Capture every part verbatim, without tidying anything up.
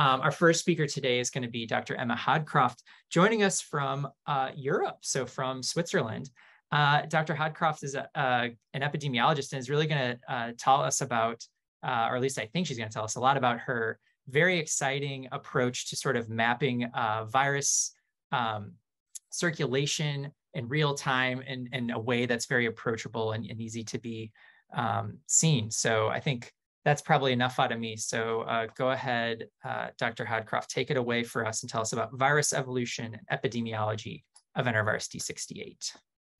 Um, our first speaker today is going to be Doctor Emma Hodcroft, joining us from uh, Europe, so from Switzerland. Uh, Doctor Hodcroft is a, uh, an epidemiologist and is really going to uh, tell us about, uh, or at least I think she's going to tell us a lot about her very exciting approach to sort of mapping uh, virus um, circulation in real time in, in a way that's very approachable and, and easy to be um, seen. So I think that's probably enough out of me. So uh, go ahead, uh, Doctor Hodcroft, take it away for us and tell us about virus evolution and epidemiology of enterovirus D sixty-eight.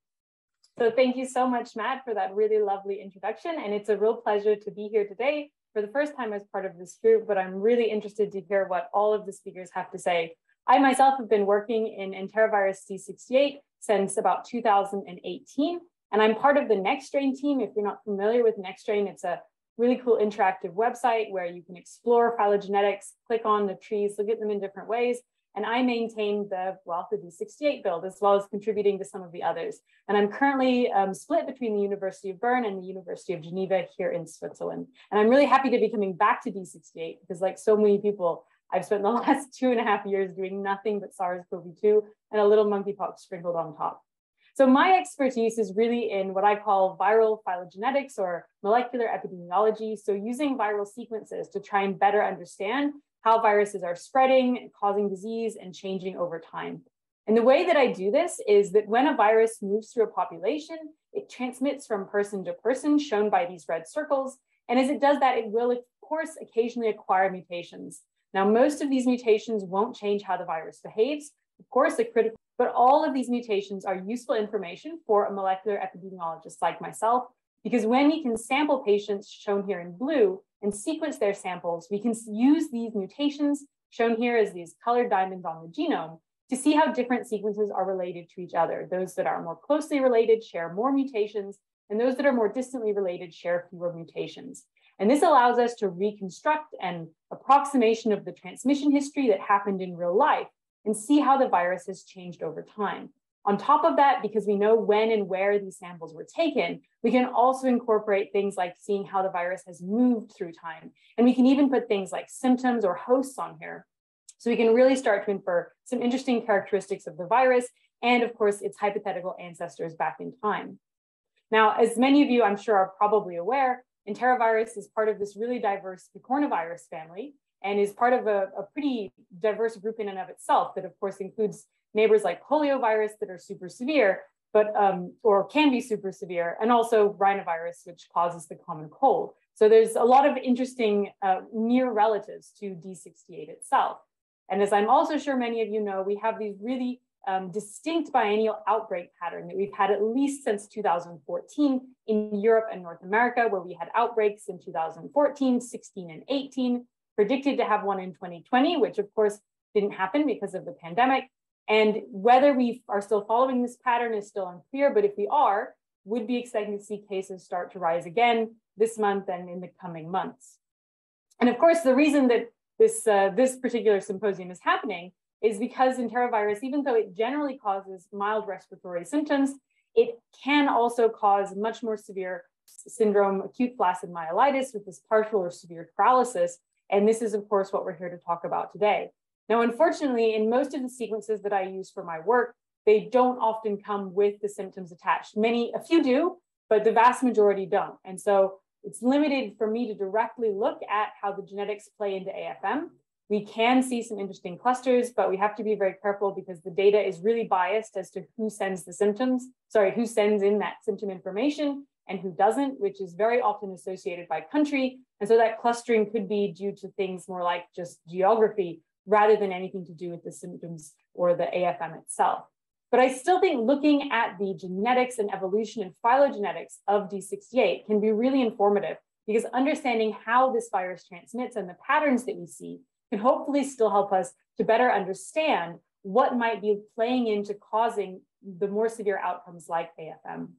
So thank you so much, Matt, for that really lovely introduction. And it's a real pleasure to be here today for the first time as part of this group, but I'm really interested to hear what all of the speakers have to say. I myself have been working in enterovirus D sixty-eight since about two thousand eighteen, and I'm part of the NextStrain team. If you're not familiar with NextStrain, it's a really cool interactive website where you can explore phylogenetics, click on the trees, look at them in different ways. And I maintain the, well, the D sixty-eight build, as well as contributing to some of the others. And I'm currently um, split between the University of Bern and the University of Geneva here in Switzerland. And I'm really happy to be coming back to D sixty-eight because, like so many people, I've spent the last two and a half years doing nothing but SARS CoV two and a little monkeypox sprinkled on top. So my expertise is really in what I call viral phylogenetics or molecular epidemiology. So using viral sequences to try and better understand how viruses are spreading, causing disease, and changing over time. And the way that I do this is that when a virus moves through a population, it transmits from person to person, shown by these red circles. And as it does that, it will, of course, occasionally acquire mutations. Now, most of these mutations won't change how the virus behaves. Of course, the critical, but all of these mutations are useful information for a molecular epidemiologist like myself, because when we can sample patients shown here in blue and sequence their samples, we can use these mutations shown here as these colored diamonds on the genome to see how different sequences are related to each other. Those that are more closely related share more mutations, and those that are more distantly related share fewer mutations. And this allows us to reconstruct an approximation of the transmission history that happened in real life and see how the virus has changed over time. On top of that, because we know when and where these samples were taken, we can also incorporate things like seeing how the virus has moved through time. And we can even put things like symptoms or hosts on here. So we can really start to infer some interesting characteristics of the virus and, of course, its hypothetical ancestors back in time. Now, as many of you, I'm sure, are probably aware, enterovirus is part of this really diverse picornavirus family and is part of a, a pretty diverse group in and of itself that, of course, includes neighbors like poliovirus that are super severe, but um, or can be super severe, and also rhinovirus, which causes the common cold. So there's a lot of interesting uh, near relatives to D sixty-eight itself. And as I'm also sure many of you know, we have these really um, distinct biennial outbreak pattern that we've had at least since two thousand fourteen in Europe and North America, where we had outbreaks in two thousand fourteen, sixteen, and eighteen, predicted to have one in twenty twenty, which of course didn't happen because of the pandemic. And whether we are still following this pattern is still unclear, but if we are, would be expecting to see cases start to rise again this month and in the coming months. And of course, the reason that this, uh, this particular symposium is happening is because enterovirus, even though it generally causes mild respiratory symptoms, it can also cause much more severe syndrome, acute flaccid myelitis with this partial or severe paralysis. And this is, of course, what we're here to talk about today. Now, unfortunately, in most of the sequences that I use for my work, they don't often come with the symptoms attached. Many, a few do, but the vast majority don't. And so it's limited for me to directly look at how the genetics play into A F M. We can see some interesting clusters, but we have to be very careful because the data is really biased as to who sends the symptoms, sorry, who sends in that symptom information and who doesn't, which is very often associated by country. And so that clustering could be due to things more like just geography, rather than anything to do with the symptoms or the A F M itself. But I still think looking at the genetics and evolution and phylogenetics of D sixty-eight can be really informative because understanding how this virus transmits and the patterns that we see can hopefully still help us to better understand what might be playing into causing the more severe outcomes like A F M.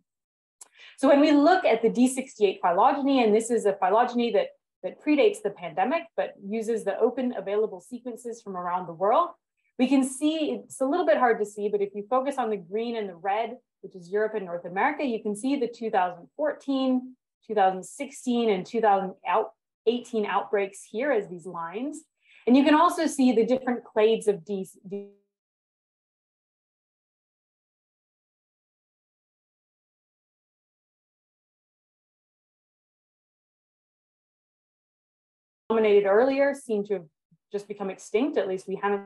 So when we look at the D sixty-eight phylogeny, and this is a phylogeny that that predates the pandemic, but uses the open available sequences from around the world, we can see, it's a little bit hard to see, but if you focus on the green and the red, which is Europe and North America, you can see the two thousand fourteen, two thousand sixteen, and two thousand eighteen outbreaks here as these lines. And you can also see the different clades of D. D nominated earlier seem to have just become extinct. At least we haven't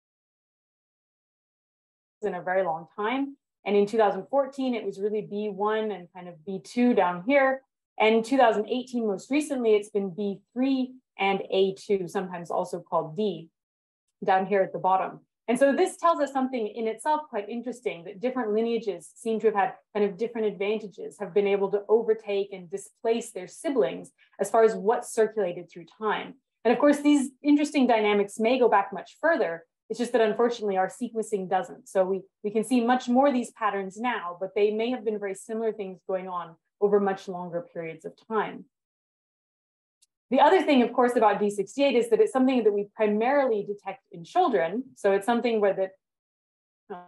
in a very long time. And in two thousand fourteen, it was really B one and kind of B two down here. And in two thousand eighteen, most recently, it's been B three and A two, sometimes also called D, down here at the bottom. And so this tells us something in itself quite interesting, that different lineages seem to have had kind of different advantages, have been able to overtake and displace their siblings as far as what circulated through time. And of course, these interesting dynamics may go back much further. It's just that unfortunately our sequencing doesn't. So we, we can see much more of these patterns now, but they may have been very similar things going on over much longer periods of time. The other thing, of course, about D sixty-eight is that it's something that we primarily detect in children. So it's something where that uh,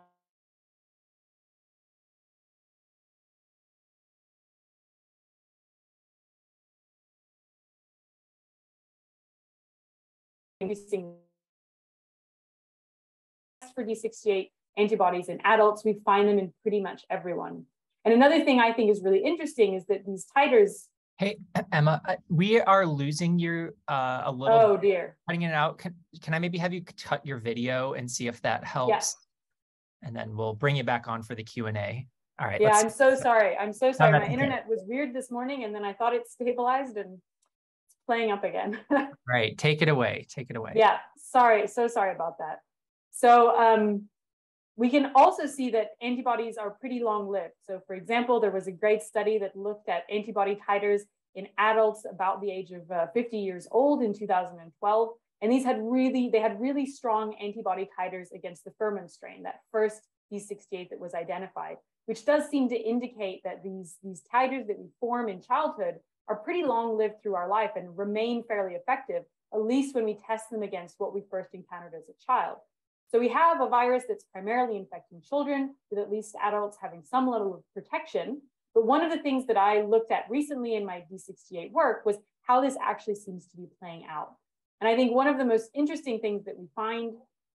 for D sixty-eight antibodies in adults, we find them in pretty much everyone. And another thing I think is really interesting is that these titers. Hey, Emma, we are losing you uh, a little. Oh, dear. Cutting it out. Can, can I maybe have you cut your video and see if that helps? Yes. And then we'll bring you back on for the Q and A. All right. Yeah, I'm so sorry. I'm so sorry. No, My internet was weird this morning, and then I thought it stabilized and it's playing up again. Right. Take it away. Take it away. Yeah, sorry. So sorry about that. So um, we can also see that antibodies are pretty long-lived. So for example, there was a great study that looked at antibody titers in adults about the age of uh, fifty years old in two thousand twelve. And these had really, they had really strong antibody titers against the Furman strain, that first D sixty-eight that was identified, which does seem to indicate that these, these titers that we form in childhood are pretty long-lived through our life and remain fairly effective, at least when we test them against what we first encountered as a child. So we have a virus that's primarily infecting children, with at least adults having some level of protection. But one of the things that I looked at recently in my D sixty-eight work was how this actually seems to be playing out. And I think one of the most interesting things that we find,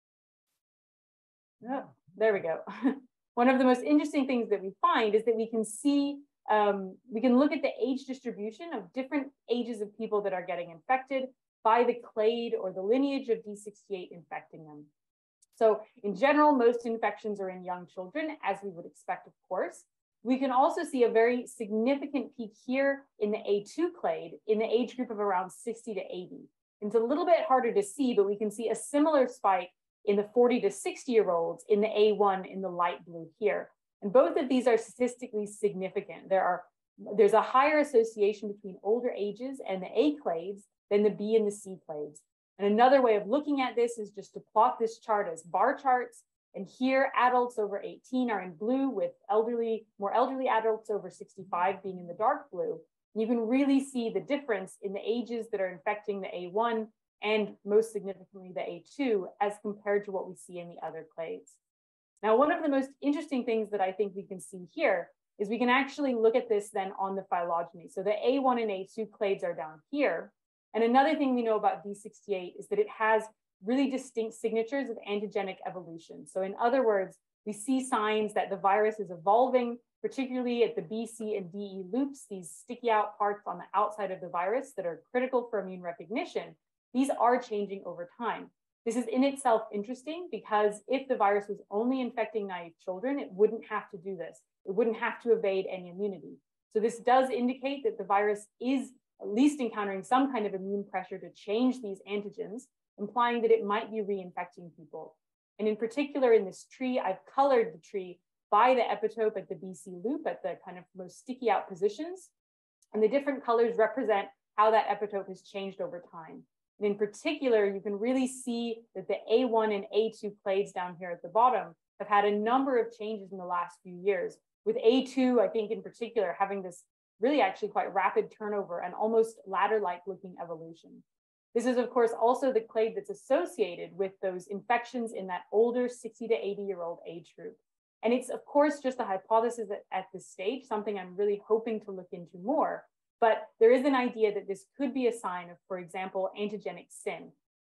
oh, there we go. One of the most interesting things that we find is that we can see, um, we can look at the age distribution of different ages of people that are getting infected by the clade or the lineage of D sixty-eight infecting them. So in general, most infections are in young children, as we would expect, of course. We can also see a very significant peak here in the A two clade in the age group of around sixty to eighty. It's a little bit harder to see, but we can see a similar spike in the forty to sixty year olds in the A one in the light blue here. And both of these are statistically significant. There are, there's a higher association between older ages and the A clades than the B and the C clades. And another way of looking at this is just to plot this chart as bar charts. And here, adults over eighteen are in blue, with elderly, more elderly adults over sixty-five being in the dark blue. And you can really see the difference in the ages that are infecting the A one and most significantly the A two as compared to what we see in the other clades. Now, one of the most interesting things that I think we can see here is we can actually look at this then on the phylogeny. So the A one and A two clades are down here. And another thing we know about D sixty-eight is that it has really distinct signatures of antigenic evolution. So in other words, we see signs that the virus is evolving, particularly at the B, C, and D E loops, these sticky out parts on the outside of the virus that are critical for immune recognition. These are changing over time. This is in itself interesting because if the virus was only infecting naive children, it wouldn't have to do this. It wouldn't have to evade any immunity. So this does indicate that the virus is at least encountering some kind of immune pressure to change these antigens, implying that it might be reinfecting people. And in particular, in this tree, I've colored the tree by the epitope at the B C loop at the kind of most sticky out positions. And the different colors represent how that epitope has changed over time. And in particular, you can really see that the A one and A two clades down here at the bottom have had a number of changes in the last few years, with A two, I think in particular, having this really actually quite rapid turnover and almost ladder-like looking evolution. This is, of course, also the clade that's associated with those infections in that older sixty to eighty year old age group. And it's, of course, just a hypothesis at, at this stage, something I'm really hoping to look into more. But there is an idea that this could be a sign of, for example, antigenic sin,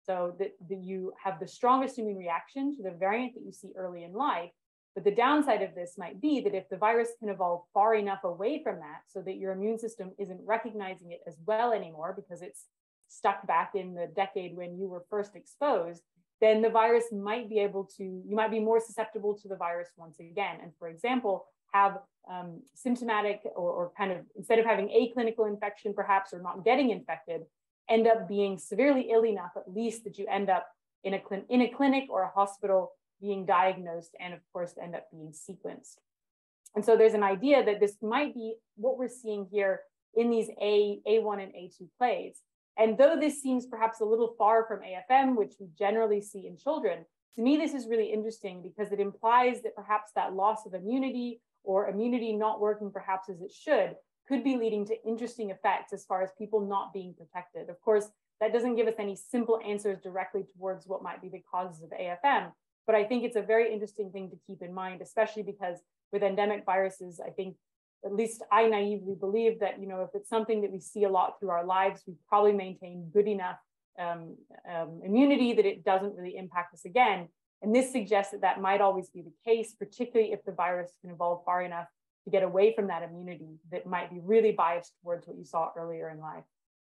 So that, that you have the strongest immune reaction to the variant that you see early in life. But the downside of this might be that if the virus can evolve far enough away from that so that your immune system isn't recognizing it as well anymore because it's stuck back in the decade when you were first exposed, then the virus might be able to, you might be more susceptible to the virus once again. And for example, have um, symptomatic or, or kind of, instead of having a clinical infection perhaps, or not getting infected, end up being severely ill enough, at least that you end up in a, in a clinic or a hospital being diagnosed and of course end up being sequenced. And so there's an idea that this might be what we're seeing here in these A, A1 and A two clades. And though this seems perhaps a little far from A F M, which we generally see in children, to me, this is really interesting because it implies that perhaps that loss of immunity or immunity not working perhaps as it should could be leading to interesting effects as far as people not being protected. Of course, that doesn't give us any simple answers directly towards what might be the causes of A F M, but I think it's a very interesting thing to keep in mind, especially because with endemic viruses, I think, at least I naively believe that, you know, if it's something that we see a lot through our lives, we probably maintain good enough um, um, immunity that it doesn't really impact us again. And this suggests that that might always be the case, particularly if the virus can evolve far enough to get away from that immunity that might be really biased towards what you saw earlier in life.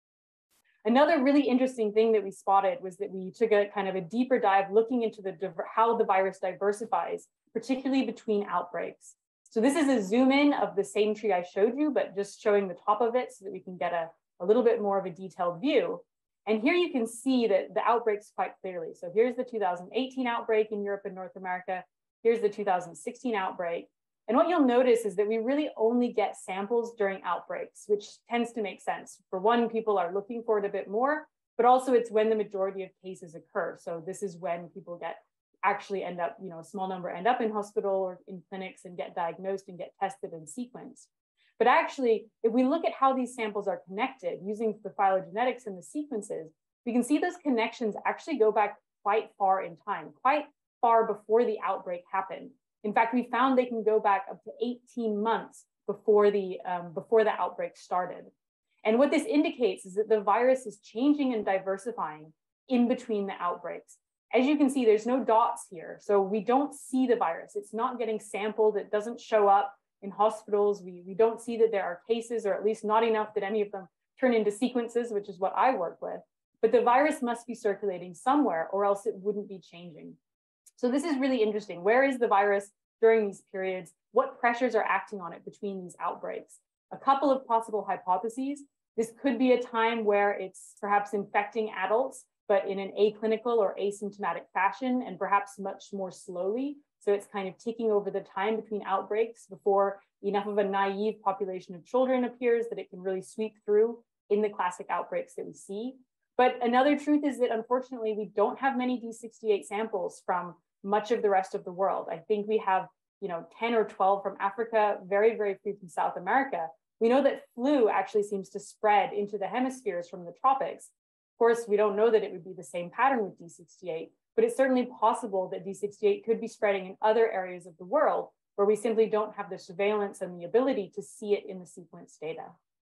Another really interesting thing that we spotted was that we took a kind of a deeper dive looking into the how the virus diversifies, particularly between outbreaks. So this is a zoom in of the same tree I showed you, but just showing the top of it so that we can get a, a little bit more of a detailed view. And here you can see that the outbreaks quite clearly. So here's the two thousand eighteen outbreak in Europe and North America. Here's the two thousand sixteen outbreak. And what you'll notice is that we really only get samples during outbreaks, which tends to make sense. For one, people are looking for it a bit more, but also it's when the majority of cases occur. So this is when people get actually end up, you know, a small number end up in hospital or in clinics and get diagnosed and get tested and sequenced. But actually, if we look at how these samples are connected using the phylogenetics and the sequences, we can see those connections actually go back quite far in time, quite far before the outbreak happened. In fact, we found they can go back up to eighteen months before the, um, before the outbreak started. And what this indicates is that the virus is changing and diversifying in between the outbreaks. As you can see, there's no dots here. So we don't see the virus. It's not getting sampled. It doesn't show up in hospitals. We, we don't see that there are cases, or at least not enough that any of them turn into sequences, which is what I work with. But the virus must be circulating somewhere or else it wouldn't be changing. So this is really interesting. Where is the virus during these periods? What pressures are acting on it between these outbreaks? A couple of possible hypotheses. This could be a time where it's perhaps infecting adults, but in an aclinical or asymptomatic fashion, and perhaps much more slowly. So it's kind of ticking over the time between outbreaks before enough of a naive population of children appears that it can really sweep through in the classic outbreaks that we see. But another truth is that unfortunately, we don't have many D sixty-eight samples from much of the rest of the world. I think we have, you know, ten or twelve from Africa, very, very few from South America. We know that flu actually seems to spread into the hemispheres from the tropics. Of course, we don't know that it would be the same pattern with D sixty-eight, but it's certainly possible that D sixty-eight could be spreading in other areas of the world where we simply don't have the surveillance and the ability to see it in the sequence data.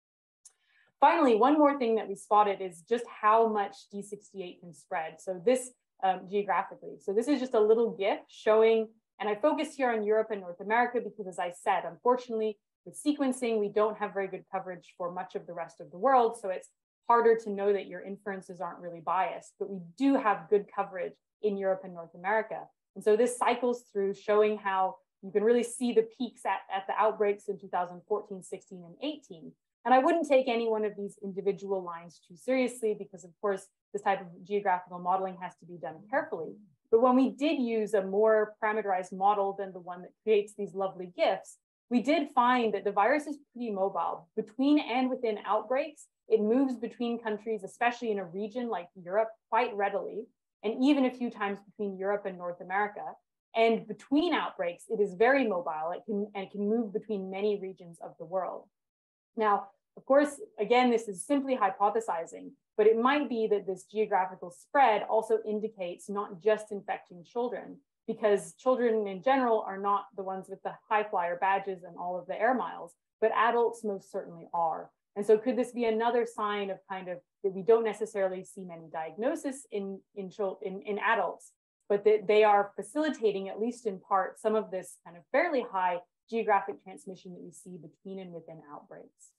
Finally, one more thing that we spotted is just how much D sixty-eight can spread. So this um, geographically. So this is just a little GIF showing, and I focused here on Europe and North America because, as I said, unfortunately, with sequencing, we don't have very good coverage for much of the rest of the world. So it's harder to know that your inferences aren't really biased, but we do have good coverage in Europe and North America. And so this cycles through showing how you can really see the peaks at, at the outbreaks in two thousand fourteen, sixteen, and eighteen. And I wouldn't take any one of these individual lines too seriously because, of course, this type of geographical modeling has to be done carefully. But when we did use a more parameterized model than the one that creates these lovely GIFs, we did find that the virus is pretty mobile. Between and within outbreaks, it moves between countries, especially in a region like Europe, quite readily, and even a few times between Europe and North America. And between outbreaks, it is very mobile. It can, and it can move between many regions of the world. Now, of course, again, this is simply hypothesizing, but it might be that this geographical spread also indicates not just infecting children, because children in general are not the ones with the high flyer badges and all of the air miles, but adults most certainly are. And so could this be another sign of kind of that we don't necessarily see many diagnoses in, in, in, in adults, but that they are facilitating, at least in part, some of this kind of fairly high geographic transmission that we see between and within outbreaks.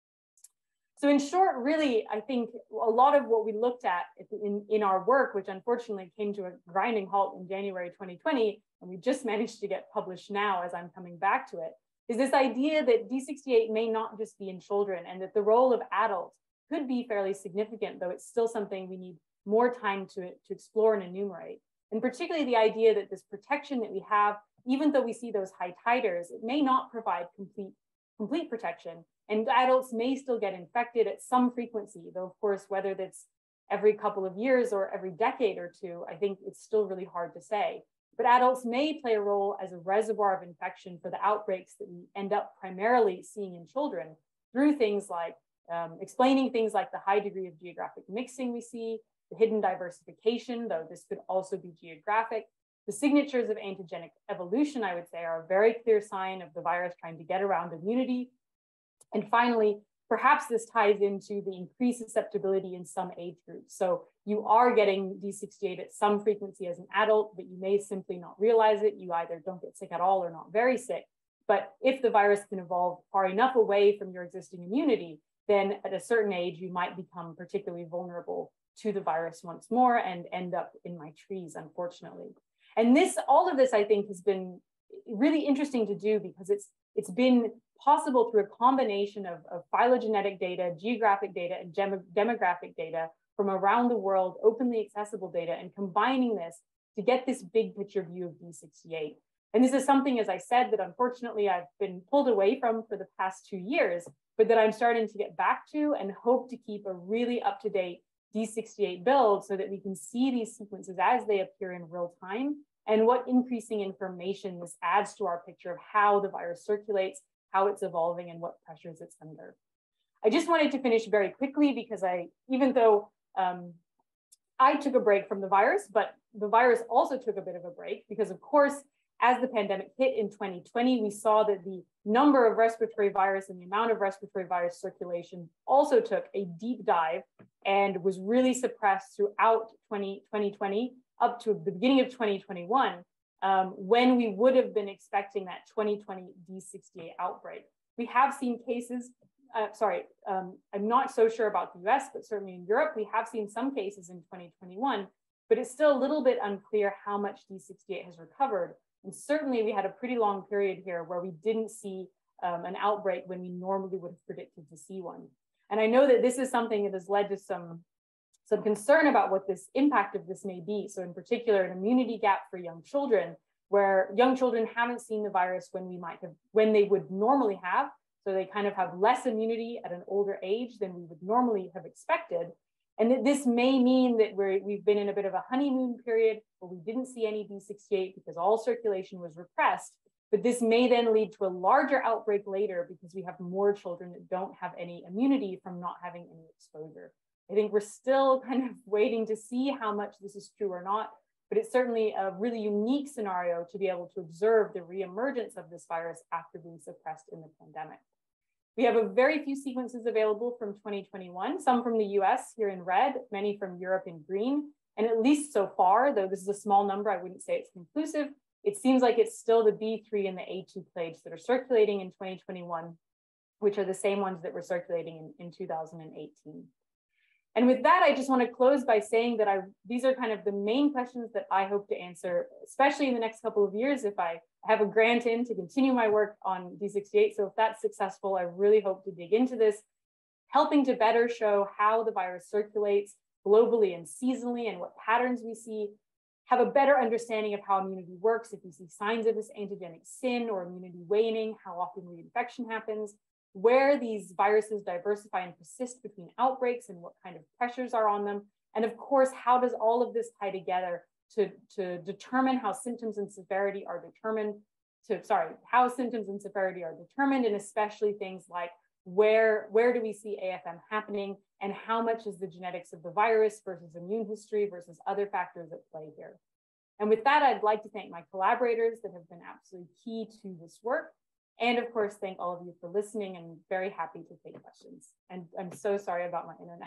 So in short, really, I think a lot of what we looked at in, in our work, which unfortunately came to a grinding halt in January twenty twenty, and we just managed to get published now as I'm coming back to it, is this idea that D sixty-eight may not just be in children and that the role of adults could be fairly significant, though it's still something we need more time to, to explore and enumerate. And particularly the idea that this protection that we have, even though we see those high titers, it may not provide complete, complete protection. And adults may still get infected at some frequency, though of course, whether that's every couple of years or every decade or two, I think it's still really hard to say. But adults may play a role as a reservoir of infection for the outbreaks that we end up primarily seeing in children through things like um, explaining things like the high degree of geographic mixing we see, the hidden diversification, though this could also be geographic. The signatures of antigenic evolution, I would say, are a very clear sign of the virus trying to get around immunity. And finally, perhaps this ties into the increased susceptibility in some age groups. So you are getting D sixty-eight at some frequency as an adult, but you may simply not realize it. You either don't get sick at all or not very sick. But if the virus can evolve far enough away from your existing immunity, then at a certain age, you might become particularly vulnerable to the virus once more and end up in my trees, unfortunately. And this, all of this, I think, has been really interesting to do because it's it's been possible through a combination of, of phylogenetic data, geographic data, and dem demographic data from around the world, openly accessible data, and combining this to get this big picture view of D sixty-eight. And this is something, as I said, that unfortunately I've been pulled away from for the past two years, but that I'm starting to get back to and hope to keep a really up-to-date D sixty-eight build so that we can see these sequences as they appear in real time and what increasing information this adds to our picture of how the virus circulates, how it's evolving, and what pressures it's under. I just wanted to finish very quickly because I, even though um, I took a break from the virus, but the virus also took a bit of a break because, of course, as the pandemic hit in twenty twenty, we saw that the number of respiratory virus and the amount of respiratory virus circulation also took a deep dive and was really suppressed throughout twenty twenty up to the beginning of twenty twenty-one, um, when we would have been expecting that twenty twenty D sixty-eight outbreak. We have seen cases, uh, sorry, um, I'm not so sure about the U S, but certainly in Europe, we have seen some cases in twenty twenty-one, but it's still a little bit unclear how much D sixty-eight has recovered. And certainly we had a pretty long period here where we didn't see um, an outbreak when we normally would have predicted to see one. And I know that this is something that has led to some, some concern about what this impact of this may be. So in particular, an immunity gap for young children, where young children haven't seen the virus when we might have, when they would normally have. So they kind of have less immunity at an older age than we would normally have expected. And that this may mean that we're, we've been in a bit of a honeymoon period where we didn't see any D sixty-eight because all circulation was repressed. But this may then lead to a larger outbreak later because we have more children that don't have any immunity from not having any exposure. I think we're still kind of waiting to see how much this is true or not, but it's certainly a really unique scenario to be able to observe the reemergence of this virus after being suppressed in the pandemic. We have a very few sequences available from twenty twenty-one, some from the U S here in red, many from Europe in green. And at least so far, though this is a small number, I wouldn't say it's conclusive, it seems like it's still the B three and the A two clades that are circulating in twenty twenty-one, which are the same ones that were circulating in, in two thousand eighteen. And with that, I just want to close by saying that I, these are kind of the main questions that I hope to answer, especially in the next couple of years if I have a grant in to continue my work on D sixty-eight. So if that's successful, I really hope to dig into this, helping to better show how the virus circulates globally and seasonally and what patterns we see, have a better understanding of how immunity works, if we see signs of this antigenic sin or immunity waning, how often reinfection happens, where these viruses diversify and persist between outbreaks and what kind of pressures are on them. And of course, how does all of this tie together to, to determine how symptoms and severity are determined, to, sorry, how symptoms and severity are determined, and especially things like where, where do we see A F M happening and how much is the genetics of the virus versus immune history versus other factors at play here. And with that, I'd like to thank my collaborators that have been absolutely key to this work. And of course, thank all of you for listening, and very happy to take questions. And I'm so sorry about my internet.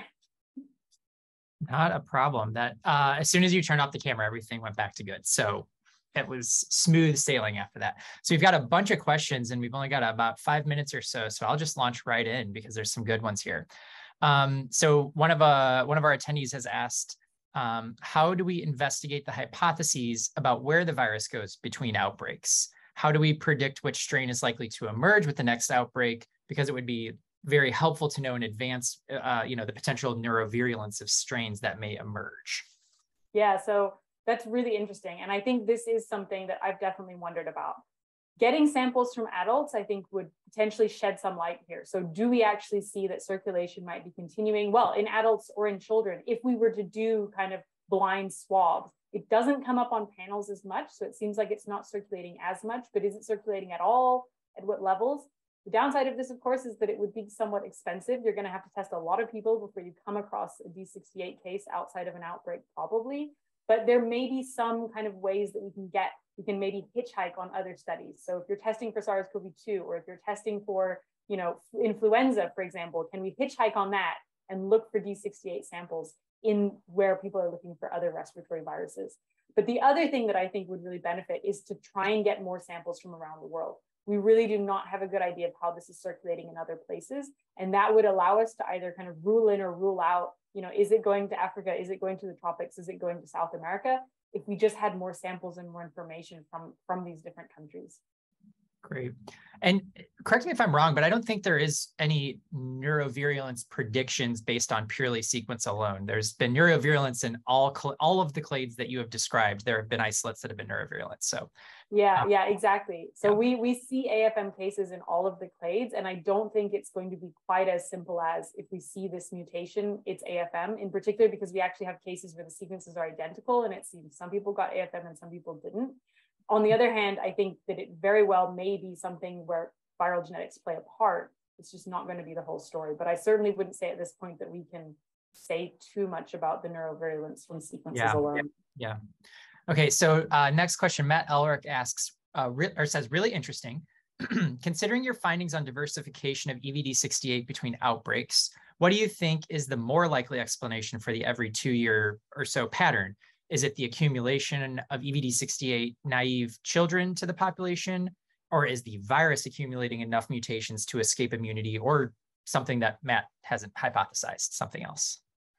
Not a problem. That uh, as soon as you turned off the camera, everything went back to good. So it was smooth sailing after that. So we've got a bunch of questions, and we've only got about five minutes or so. So I'll just launch right in because there's some good ones here. Um, so one of uh, one of our attendees has asked, um, how do we investigate the hypotheses about where the virus goes between outbreaks? How do we predict which strain is likely to emerge with the next outbreak? Because it would be very helpful to know in advance, uh, you know, the potential neurovirulence of strains that may emerge. Yeah, so that's really interesting. And I think this is something that I've definitely wondered about. Getting samples from adults, I think, would potentially shed some light here. So do we actually see that circulation might be continuing? Well, in adults or in children, if we were to do kind of blind swabs, it doesn't come up on panels as much. So it seems like it's not circulating as much, but is it circulating at all? At what levels? The downside of this, of course, is that it would be somewhat expensive. You're going to have to test a lot of people before you come across a D sixty-eight case outside of an outbreak, probably. But there may be some kind of ways that we can get, we can maybe hitchhike on other studies. So if you're testing for SARS CoV two, or if you're testing for, you know, influenza, for example, can we hitchhike on that and look for D sixty-eight samples in where people are looking for other respiratory viruses? But the other thing that I think would really benefit is to try and get more samples from around the world. We really do not have a good idea of how this is circulating in other places. And that would allow us to either kind of rule in or rule out, you know, is it going to Africa? Is it going to the tropics? Is it going to South America? If we just had more samples and more information from, from these different countries. Great. And correct me if I'm wrong, but I don't think there is any neurovirulence predictions based on purely sequence alone. There's been neurovirulence in all all of the clades that you have described. There have been isolates that have been neurovirulent. So yeah, um, yeah, exactly. So yeah. we we see A F M cases in all of the clades, and I don't think it's going to be quite as simple as if we see this mutation, it's A F M, in particular because we actually have cases where the sequences are identical, and it seems some people got A F M and some people didn't. On the other hand, I think that it very well may be something where viral genetics play a part. It's just not going to be the whole story. But I certainly wouldn't say at this point that we can say too much about the neurovirulence from sequences yeah, alone. Yeah. Okay, so uh, next question, Matt Elric asks, uh, or says, really interesting. Considering your findings on diversification of E V D sixty-eight between outbreaks, what do you think is the more likely explanation for the every two year or so pattern? Is it the accumulation of E V D sixty-eight naive children to the population, or is the virus accumulating enough mutations to escape immunity, or something that Matt hasn't hypothesized, something else?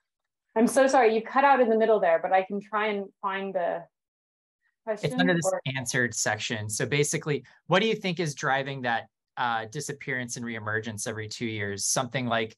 I'm so sorry, you cut out in the middle there, but I can try and find the question. It's under this or... answered section. So basically, what do you think is driving that uh, disappearance and reemergence every two years? Something like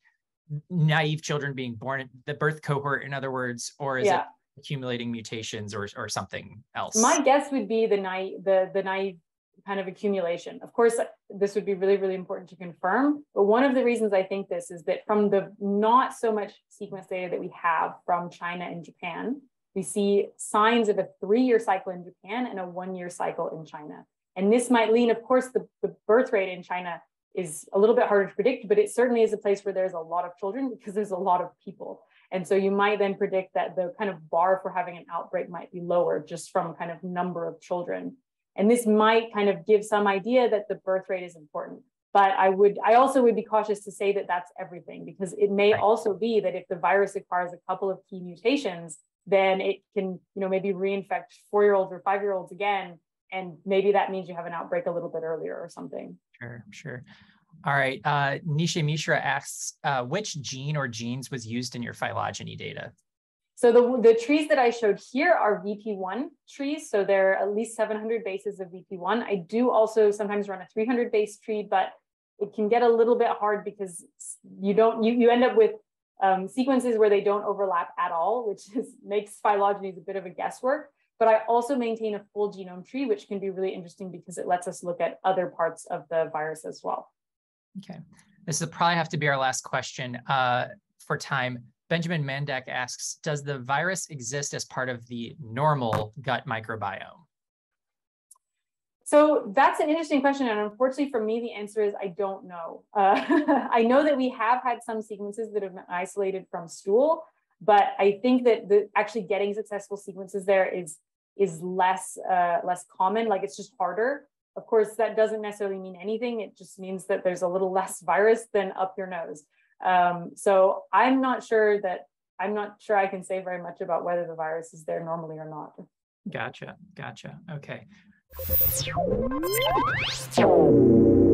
naive children being born, the birth cohort, in other words, or is yeah. it accumulating mutations or, or something else? My guess would be the naive, the, the naive kind of accumulation. Of course, this would be really, really important to confirm. But one of the reasons I think this is that from the not so much sequence data that we have from China and Japan, we see signs of a three-year cycle in Japan and a one-year cycle in China. And this might lean, of course, the, the birth rate in China is a little bit harder to predict, but it certainly is a place where there's a lot of children because there's a lot of people. And so you might then predict that the kind of bar for having an outbreak might be lower just from kind of number of children. And this might kind of give some idea that the birth rate is important. But I would, I also would be cautious to say that that's everything, because it may right. also be that if the virus acquires a couple of key mutations, then it can, you know, maybe reinfect four-year-olds or five-year-olds again. And maybe that means you have an outbreak a little bit earlier or something. Sure, sure. All right, uh, Nisha Mishra asks, uh, which gene or genes was used in your phylogeny data? So the, the trees that I showed here are V P one trees. So there are at least seven hundred bases of V P one. I do also sometimes run a three hundred base tree, but it can get a little bit hard because you don't, you, you end up with um, sequences where they don't overlap at all, which is, makes phylogenies a bit of a guesswork. But I also maintain a full genome tree, which can be really interesting because it lets us look at other parts of the virus as well. Okay, this will probably have to be our last question uh, for time. Benjamin Mandak asks, does the virus exist as part of the normal gut microbiome? So that's an interesting question. And unfortunately for me, the answer is I don't know. Uh, I know that we have had some sequences that have been isolated from stool, but I think that the actually getting successful sequences there is, is less, uh, less common, like it's just harder. Of course, that doesn't necessarily mean anything. It just means that there's a little less virus than up your nose. Um, so I'm not sure that, I'm not sure I can say very much about whether the virus is there normally or not. Gotcha, gotcha, okay.